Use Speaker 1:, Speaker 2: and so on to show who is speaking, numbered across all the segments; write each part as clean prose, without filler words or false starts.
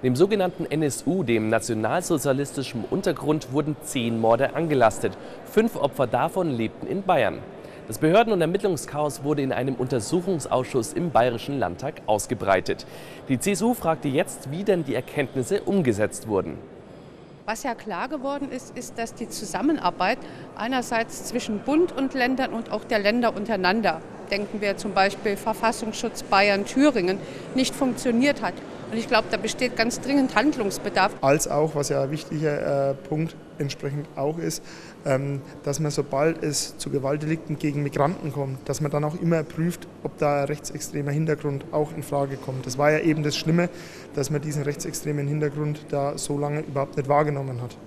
Speaker 1: Dem sogenannten NSU, dem nationalsozialistischen Untergrund, wurden 10 Morde angelastet. 5 Opfer davon lebten in Bayern. Das Behörden- und Ermittlungschaos wurde in einem Untersuchungsausschuss im Bayerischen Landtag ausgebreitet. Die CSU fragte jetzt, wie denn die Erkenntnisse umgesetzt wurden.
Speaker 2: Was ja klar geworden ist, ist, dass die Zusammenarbeit einerseits zwischen Bund und Ländern und auch der Länder untereinander, denken wir zum Beispiel Verfassungsschutz Bayern, Thüringen, nicht funktioniert hat. Und ich glaube, da besteht ganz dringend Handlungsbedarf.
Speaker 3: Als auch, was ja ein wichtiger Punkt entsprechend auch ist, dass man, sobald es zu Gewaltdelikten gegen Migranten kommt, dass man dann auch immer prüft, ob da ein rechtsextremer Hintergrund auch in Frage kommt. Das war ja eben das Schlimme, dass man diesen rechtsextremen Hintergrund da so lange überhaupt nicht wahrgenommen hat.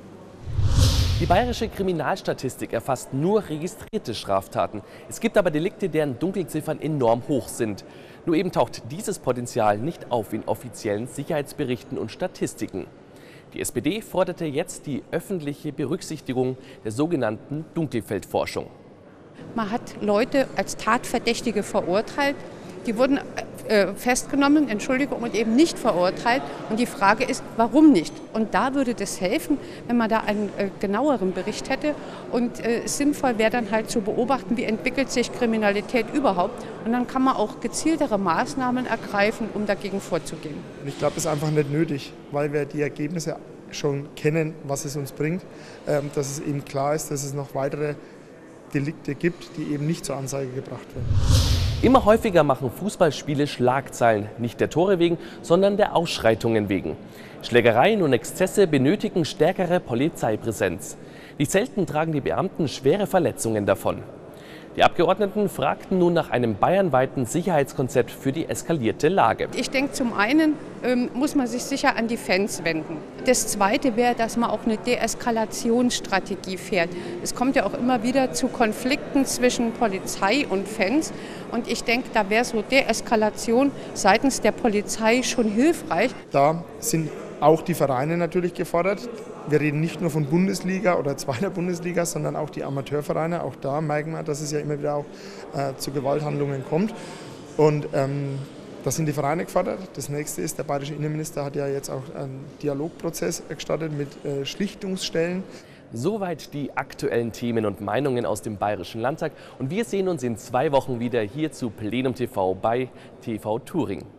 Speaker 1: Die bayerische Kriminalstatistik erfasst nur registrierte Straftaten. Es gibt aber Delikte, deren Dunkelziffern enorm hoch sind. Nur eben taucht dieses Potenzial nicht auf in offiziellen Sicherheitsberichten und Statistiken. Die SPD forderte jetzt die öffentliche Berücksichtigung der sogenannten Dunkelfeldforschung.
Speaker 2: Man hat Leute als Tatverdächtige verurteilt. Die wurden festgenommen, und eben nicht verurteilt. Und die Frage ist, warum nicht? Und da würde das helfen, wenn man da einen genaueren Bericht hätte. Und sinnvoll wäre dann halt zu beobachten, wie entwickelt sich Kriminalität überhaupt. Und dann kann man auch gezieltere Maßnahmen ergreifen, um dagegen vorzugehen.
Speaker 3: Und ich glaube, das ist einfach nicht nötig, weil wir die Ergebnisse schon kennen, was es uns bringt. Dass es eben klar ist, dass es noch weitere Delikte gibt, die eben nicht zur Anzeige gebracht werden.
Speaker 1: Immer häufiger machen Fußballspiele Schlagzeilen, nicht der Tore wegen, sondern der Ausschreitungen wegen. Schlägereien und Exzesse benötigen stärkere Polizeipräsenz. Nicht selten tragen die Beamten schwere Verletzungen davon. Die Abgeordneten fragten nun nach einem bayernweiten Sicherheitskonzept für die eskalierte Lage.
Speaker 2: Ich denke, zum einen muss man sich sicher an die Fans wenden. Das Zweite wäre, dass man auch eine Deeskalationsstrategie fährt. Es kommt ja auch immer wieder zu Konflikten zwischen Polizei und Fans. Und ich denke, da wäre so Deeskalation seitens der Polizei schon hilfreich.
Speaker 3: Da sind auch die Vereine natürlich gefordert. Wir reden nicht nur von Bundesliga oder zweiter Bundesliga, sondern auch die Amateurvereine. Auch da merken wir, dass es ja immer wieder auch zu Gewalthandlungen kommt. Und da sind die Vereine gefordert. Das nächste ist, der bayerische Innenminister hat ja jetzt auch einen Dialogprozess gestartet mit Schlichtungsstellen.
Speaker 1: Soweit die aktuellen Themen und Meinungen aus dem Bayerischen Landtag. Und wir sehen uns in 2 Wochen wieder hier zu Plenum TV bei TV Touring.